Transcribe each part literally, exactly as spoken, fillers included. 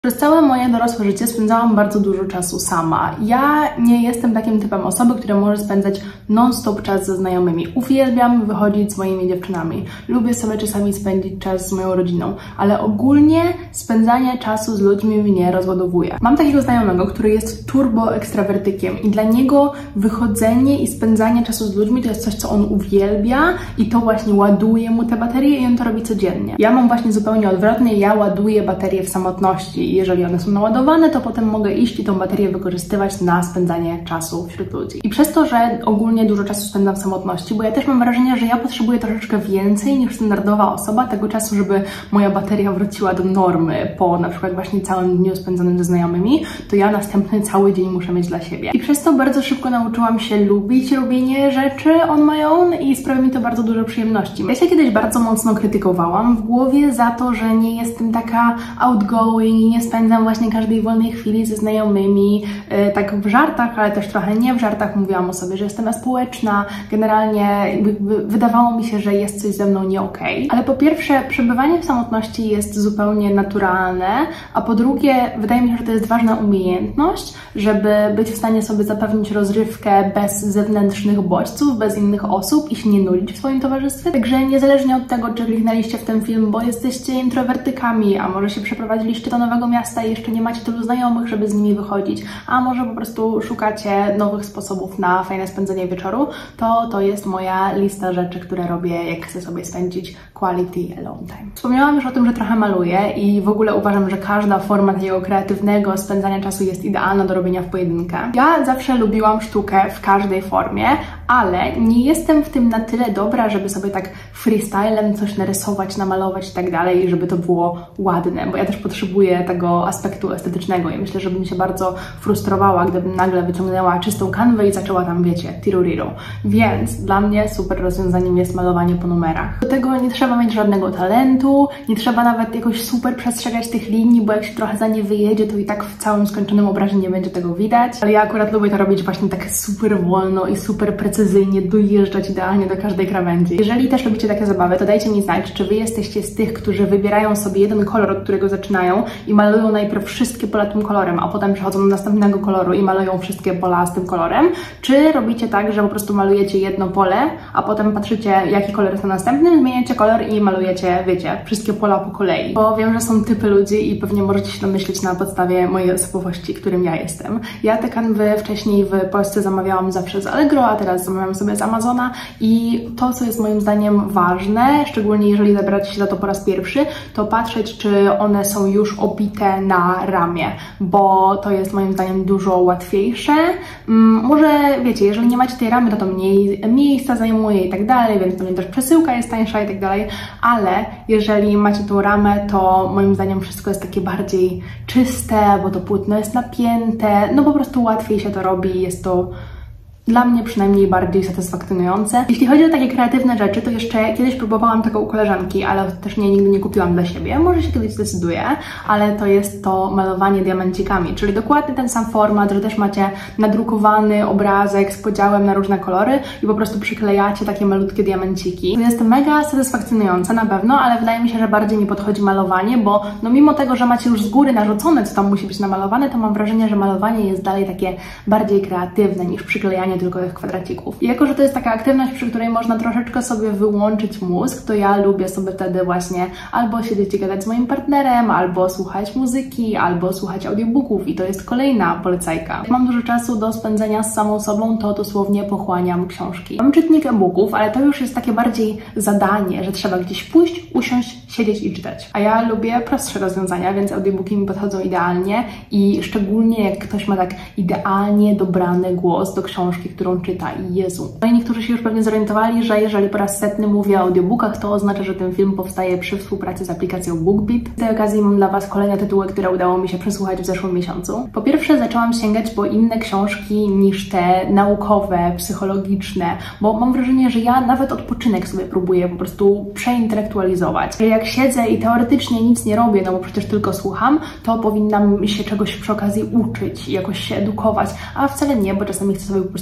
Przez całe moje dorosłe życie spędzałam bardzo dużo czasu sama. Ja nie jestem takim typem osoby, która może spędzać non-stop czas ze znajomymi. Uwielbiam wychodzić z moimi dziewczynami. Lubię sobie czasami spędzić czas z moją rodziną, ale ogólnie spędzanie czasu z ludźmi mnie rozładowuje. Mam takiego znajomego, który jest turbo ekstrawertykiem i dla niego wychodzenie i spędzanie czasu z ludźmi to jest coś, co on uwielbia i to właśnie ładuje mu te baterie i on to robi codziennie. Ja mam właśnie zupełnie odwrotnie, ja ładuję baterie w samotności. Jeżeli one są naładowane, to potem mogę iść i tą baterię wykorzystywać na spędzanie czasu wśród ludzi. I przez to, że ogólnie dużo czasu spędzam w samotności, bo ja też mam wrażenie, że ja potrzebuję troszeczkę więcej niż standardowa osoba tego czasu, żeby moja bateria wróciła do normy po na przykład właśnie całym dniu spędzonym ze znajomymi, to ja następny cały dzień muszę mieć dla siebie. I przez to bardzo szybko nauczyłam się lubić robienie rzeczy on my own i sprawia mi to bardzo dużo przyjemności. Ja się kiedyś bardzo mocno krytykowałam w głowie za to, że nie jestem taka outgoing i nie spędzam właśnie każdej wolnej chwili ze znajomymi, yy, tak w żartach, ale też trochę nie w żartach mówiłam o sobie, że jestem aspołeczna. Generalnie wydawało mi się, że jest coś ze mną nie okej. Ale po pierwsze, przebywanie w samotności jest zupełnie naturalne, a po drugie, wydaje mi się, że to jest ważna umiejętność, żeby być w stanie sobie zapewnić rozrywkę bez zewnętrznych bodźców, bez innych osób i się nie nudzić w swoim towarzystwie. Także niezależnie od tego, czy kliknęliście w ten film, bo jesteście introwertykami, a może się przeprowadziliście do nowego miasta i jeszcze nie macie tylu znajomych, żeby z nimi wychodzić, a może po prostu szukacie nowych sposobów na fajne spędzenie wieczoru, to to jest moja lista rzeczy, które robię, jak chcę sobie spędzić quality alone time. Wspomniałam już o tym, że trochę maluję i w ogóle uważam, że każda forma takiego kreatywnego spędzania czasu jest idealna do robienia w pojedynkę. Ja zawsze lubiłam sztukę w każdej formie, ale nie jestem w tym na tyle dobra, żeby sobie tak freestylem coś narysować, namalować i tak dalej, żeby to było ładne, bo ja też potrzebuję tego aspektu estetycznego i myślę, że bym się bardzo frustrowała, gdybym nagle wyciągnęła czystą kanwę i zaczęła tam, wiecie, tiruriru. Więc dla mnie super rozwiązaniem jest malowanie po numerach. Do tego nie trzeba mieć żadnego talentu, nie trzeba nawet jakoś super przestrzegać tych linii, bo jak się trochę za nie wyjedzie, to i tak w całym skończonym obrazie nie będzie tego widać. Ale ja akurat lubię to robić właśnie tak super wolno i super precyzyjnie, dojeżdżać idealnie do każdej krawędzi. Jeżeli też lubicie takie zabawy, to dajcie mi znać, czy wy jesteście z tych, którzy wybierają sobie jeden kolor, od którego zaczynają i malują najpierw wszystkie pola tym kolorem, a potem przechodzą do następnego koloru i malują wszystkie pola z tym kolorem, czy robicie tak, że po prostu malujecie jedno pole, a potem patrzycie, jaki kolor jest na następnym, zmieniacie kolor i malujecie, wiecie, wszystkie pola po kolei. Bo wiem, że są typy ludzi i pewnie możecie się domyślić na podstawie mojej osobowości, którym ja jestem. Ja te kanwy wcześniej w Polsce zamawiałam zawsze z Allegro, a teraz zamawiam sobie z Amazona i to, co jest moim zdaniem ważne, szczególnie jeżeli zabieracie się za to po raz pierwszy, to patrzeć, czy one są już obite na ramię, bo to jest moim zdaniem dużo łatwiejsze. Może, wiecie, jeżeli nie macie tej ramy, to to mniej miejsca zajmuje i tak dalej, więc pewnie też przesyłka jest tańsza i tak dalej, ale jeżeli macie tą ramę, to moim zdaniem wszystko jest takie bardziej czyste, bo to płótno jest napięte, no po prostu łatwiej się to robi, jest to dla mnie przynajmniej bardziej satysfakcjonujące. Jeśli chodzi o takie kreatywne rzeczy, to jeszcze kiedyś próbowałam tego u koleżanki, ale też nie, nigdy nie kupiłam dla siebie. Może się kiedyś zdecyduję, ale to jest to malowanie diamencikami, czyli dokładnie ten sam format, że też macie nadrukowany obrazek z podziałem na różne kolory i po prostu przyklejacie takie malutkie diamenciki. To jest mega satysfakcjonujące na pewno, ale wydaje mi się, że bardziej mi podchodzi malowanie, bo no mimo tego, że macie już z góry narzucone, co tam musi być namalowane, to mam wrażenie, że malowanie jest dalej takie bardziej kreatywne niż przyklejanie tylko tych kwadracików. I jako, że to jest taka aktywność, przy której można troszeczkę sobie wyłączyć mózg, to ja lubię sobie wtedy właśnie albo siedzieć i gadać z moim partnerem, albo słuchać muzyki, albo słuchać audiobooków i to jest kolejna polecajka. Jak mam dużo czasu do spędzenia z samą sobą, to dosłownie pochłaniam książki. Mam czytnik e-booków, ale to już jest takie bardziej zadanie, że trzeba gdzieś pójść, usiąść, siedzieć i czytać. A ja lubię prostsze rozwiązania, więc audiobooki mi podchodzą idealnie i szczególnie jak ktoś ma tak idealnie dobrany głos do książki, którą czyta i Jezu. No i niektórzy się już pewnie zorientowali, że jeżeli po raz setny mówię o audiobookach, to oznacza, że ten film powstaje przy współpracy z aplikacją BookBeat. Z tej okazji mam dla Was kolejne tytuły, które udało mi się przesłuchać w zeszłym miesiącu. Po pierwsze zaczęłam sięgać po inne książki niż te naukowe, psychologiczne, bo mam wrażenie, że ja nawet odpoczynek sobie próbuję po prostu przeintelektualizować. Jak siedzę i teoretycznie nic nie robię, no bo przecież tylko słucham, to powinnam się czegoś przy okazji uczyć i jakoś się edukować, a wcale nie, bo czasami chcę sobie po prostu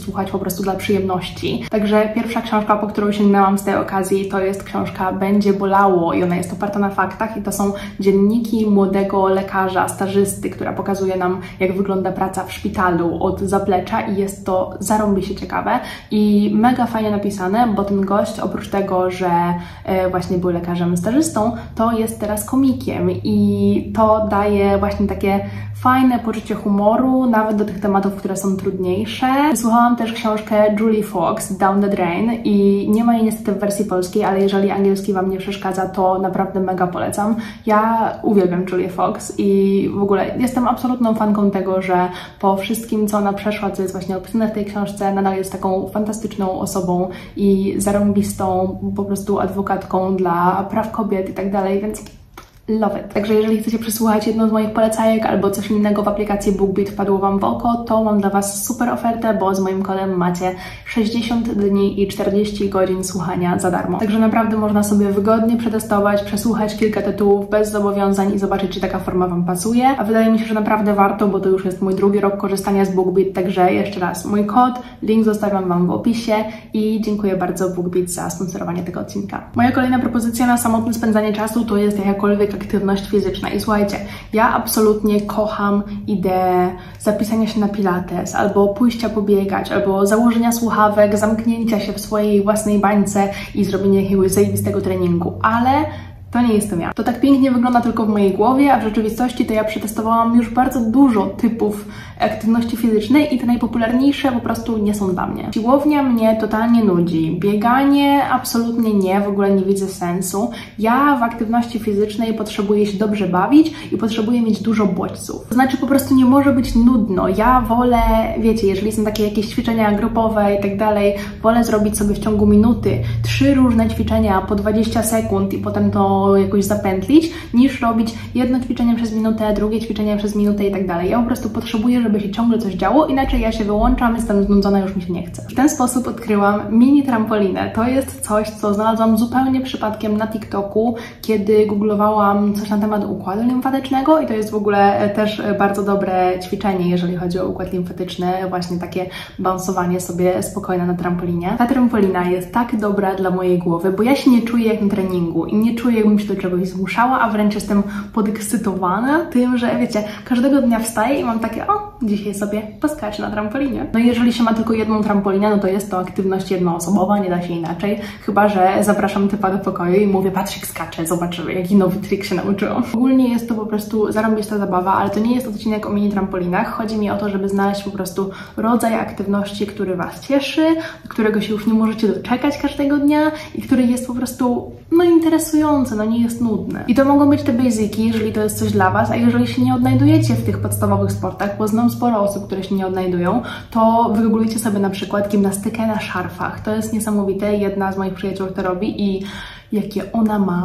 słuchać po prostu dla przyjemności. Także pierwsza książka, po którą sięgnęłam z tej okazji, to jest książka Będzie bolało i ona jest oparta na faktach i to są dzienniki młodego lekarza, stażysty, która pokazuje nam, jak wygląda praca w szpitalu od zaplecza i jest to zarąbiście ciekawe i mega fajnie napisane, bo ten gość oprócz tego, że e, właśnie był lekarzem stażystą, to jest teraz komikiem i to daje właśnie takie fajne poczucie humoru, nawet do tych tematów, które są trudniejsze. Słuchałam też książkę Julie Fox, Down the Drain i nie ma jej niestety w wersji polskiej, ale jeżeli angielski Wam nie przeszkadza, to naprawdę mega polecam. Ja uwielbiam Julie Fox i w ogóle jestem absolutną fanką tego, że po wszystkim, co ona przeszła, co jest właśnie opisane w tej książce, nadal jest taką fantastyczną osobą i zarąbistą po prostu adwokatką dla praw kobiet i tak dalej, więc love it. Także jeżeli chcecie przesłuchać jedną z moich polecajek albo coś innego w aplikacji BookBeat wpadło Wam w oko, to mam dla Was super ofertę, bo z moim kodem macie sześćdziesiąt dni i czterdzieści godzin słuchania za darmo. Także naprawdę można sobie wygodnie przetestować, przesłuchać kilka tytułów bez zobowiązań i zobaczyć, czy taka forma Wam pasuje. A wydaje mi się, że naprawdę warto, bo to już jest mój drugi rok korzystania z BookBeat, także jeszcze raz mój kod, link zostawiam Wam w opisie i dziękuję bardzo BookBeat za sponsorowanie tego odcinka. Moja kolejna propozycja na samotne spędzanie czasu to jest jakakolwiek aktywność fizyczna. I słuchajcie, ja absolutnie kocham ideę zapisania się na pilates, albo pójścia pobiegać, albo założenia słuchawek, zamknięcia się w swojej własnej bańce i zrobienia jakiegoś zajebistego treningu, ale to nie jestem ja. To tak pięknie wygląda tylko w mojej głowie, a w rzeczywistości to ja przetestowałam już bardzo dużo typów aktywności fizycznej i te najpopularniejsze po prostu nie są dla mnie. Siłownia mnie totalnie nudzi. Bieganie absolutnie nie, w ogóle nie widzę sensu. Ja w aktywności fizycznej potrzebuję się dobrze bawić i potrzebuję mieć dużo bodźców. To znaczy po prostu nie może być nudno. Ja wolę, wiecie, jeżeli są takie jakieś ćwiczenia grupowe i tak dalej, wolę zrobić sobie w ciągu minuty trzy różne ćwiczenia po dwadzieścia sekund i potem to jakoś zapętlić, niż robić jedno ćwiczenie przez minutę, drugie ćwiczenie przez minutę i tak dalej. Ja po prostu potrzebuję, żeby się ciągle coś działo, inaczej ja się wyłączam, jestem znudzona, już mi się nie chce. W ten sposób odkryłam mini trampolinę. To jest coś, co znalazłam zupełnie przypadkiem na TikToku, kiedy googlowałam coś na temat układu limfatycznego i to jest w ogóle też bardzo dobre ćwiczenie, jeżeli chodzi o układ limfatyczny, właśnie takie bounsowanie sobie spokojne na trampolinie. Ta trampolina jest tak dobra dla mojej głowy, bo ja się nie czuję jak na treningu i nie czuję, jakbym się do czegoś zmuszała, a wręcz jestem podekscytowana tym, że wiecie, każdego dnia wstaję i mam takie, o, dzisiaj sobie poskaczę na trampolinie. No i jeżeli się ma tylko jedną trampolinę, no to jest to aktywność jednoosobowa, nie da się inaczej, chyba że zapraszam typa do pokoju i mówię, patrz jak skaczę, zobaczymy, jaki nowy trik się nauczyłam. Ogólnie jest to po prostu zarąbista zabawa, ale to nie jest odcinek o mini trampolinach. Chodzi mi o to, żeby znaleźć po prostu rodzaj aktywności, który Was cieszy, którego się już nie możecie doczekać każdego dnia i który jest po prostu, no, interesujący, no nie jest nudny. I to mogą być te basiki, jeżeli to jest coś dla Was, a jeżeli się nie odnajdujecie w tych podstawowych sportach, bo znam sporo osób, które się nie odnajdują, to wygooglujcie sobie na przykład gimnastykę na szarfach. To jest niesamowite, jedna z moich przyjaciół to robi i jakie ona ma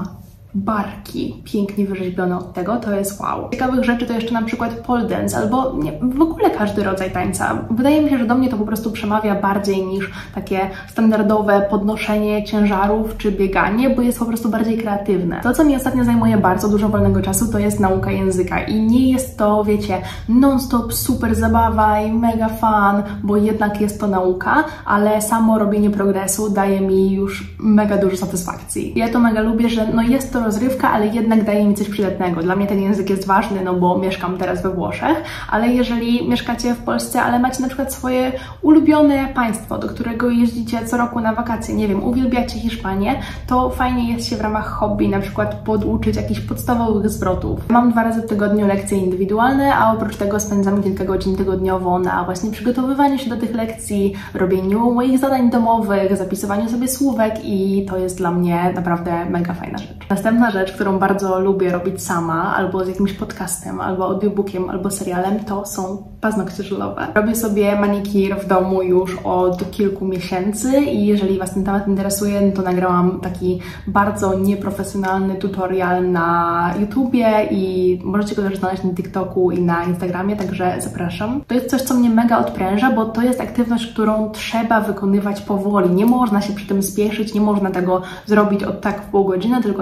barki pięknie wyrzeźbione od tego, to jest wow. Ciekawych rzeczy to jeszcze na przykład pole dance albo nie, w ogóle każdy rodzaj tańca. Wydaje mi się, że do mnie to po prostu przemawia bardziej niż takie standardowe podnoszenie ciężarów czy bieganie, bo jest po prostu bardziej kreatywne. To, co mi ostatnio zajmuje bardzo dużo wolnego czasu, to jest nauka języka i nie jest to, wiecie, non-stop super zabawa i mega fun, bo jednak jest to nauka, ale samo robienie progresu daje mi już mega dużo satysfakcji. Ja to mega lubię, że no jest to rozrywka, ale jednak daje mi coś przydatnego. Dla mnie ten język jest ważny, no bo mieszkam teraz we Włoszech, ale jeżeli mieszkacie w Polsce, ale macie na przykład swoje ulubione państwo, do którego jeździcie co roku na wakacje, nie wiem, uwielbiacie Hiszpanię, to fajnie jest się w ramach hobby na przykład poduczyć jakichś podstawowych zwrotów. Mam dwa razy w tygodniu lekcje indywidualne, a oprócz tego spędzam kilka godzin tygodniowo na właśnie przygotowywaniu się do tych lekcji, robieniu moich zadań domowych, zapisywaniu sobie słówek i to jest dla mnie naprawdę mega fajna rzecz. Następna rzecz, którą bardzo lubię robić sama, albo z jakimś podcastem, albo audiobookiem, albo serialem, to są paznokcie żelowe. Robię sobie manikir w domu już od kilku miesięcy i jeżeli Was ten temat interesuje, no to nagrałam taki bardzo nieprofesjonalny tutorial na YouTubie i możecie go też znaleźć na TikToku i na Instagramie, także zapraszam. To jest coś, co mnie mega odpręża, bo to jest aktywność, którą trzeba wykonywać powoli. Nie można się przy tym spieszyć, nie można tego zrobić od tak w pół godziny, tylko jest to jednak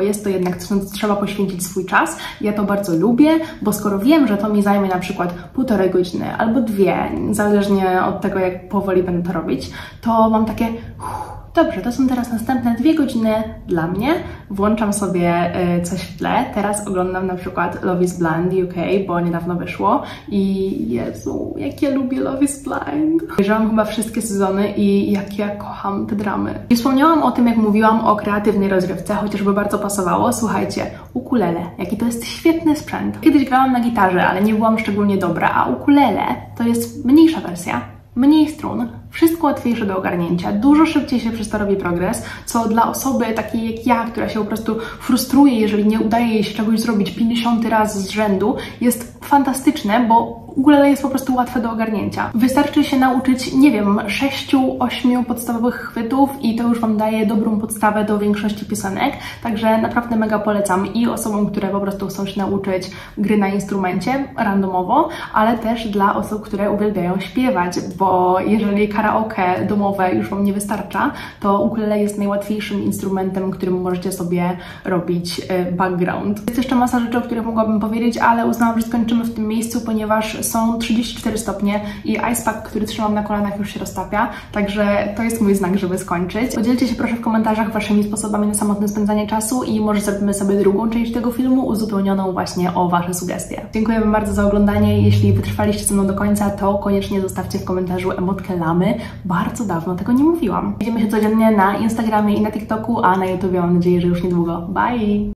jednak trzeba poświęcić swój czas. Ja to bardzo lubię, bo skoro wiem, że to mi zajmie na przykład półtorej godziny albo dwie, zależnie od tego, jak powoli będę to robić, to mam takie... Uff, dobrze, to są teraz następne dwie godziny dla mnie. Włączam sobie y, coś w tle. Teraz oglądam na przykład Love is Blind U K, bo niedawno wyszło. I Jezu, jak ja lubię Love is Blind. Obejrzałam chyba wszystkie sezony i jak ja kocham te dramy. I wspomniałam o tym, jak mówiłam o kreatywnej rozrywce, chociażby bardzo pasowało. Słuchajcie, ukulele. Jaki to jest świetny sprzęt. Kiedyś grałam na gitarze, ale nie byłam szczególnie dobra, a ukulele to jest mniejsza wersja. Mniej strun, wszystko łatwiejsze do ogarnięcia, dużo szybciej się przez to robi progres, co dla osoby takiej jak ja, która się po prostu frustruje, jeżeli nie udaje jej się czegoś zrobić pięćdziesiąty raz z rzędu, jest fantastyczne, bo ukulele jest po prostu łatwe do ogarnięcia. Wystarczy się nauczyć, nie wiem, sześciu, ośmiu podstawowych chwytów i to już Wam daje dobrą podstawę do większości piosenek, także naprawdę mega polecam i osobom, które po prostu chcą się nauczyć gry na instrumencie randomowo, ale też dla osób, które uwielbiają śpiewać, bo jeżeli karaoke domowe już Wam nie wystarcza, to ukulele jest najłatwiejszym instrumentem, którym możecie sobie robić background. Jest jeszcze masa rzeczy, o których mogłabym powiedzieć, ale uznałam, że skończymy w tym miejscu, ponieważ są trzydzieści cztery stopnie i ice pack, który trzymam na kolanach, już się roztapia, także to jest mój znak, żeby skończyć. Podzielcie się proszę w komentarzach Waszymi sposobami na samotne spędzanie czasu i może zrobimy sobie drugą część tego filmu, uzupełnioną właśnie o Wasze sugestie. Dziękuję Wam bardzo za oglądanie. Jeśli wytrwaliście ze mną do końca, to koniecznie zostawcie w komentarzu emotkę lamy. Bardzo dawno tego nie mówiłam. Widzimy się codziennie na Instagramie i na TikToku, a na YouTubie mam nadzieję, że już niedługo. Bye!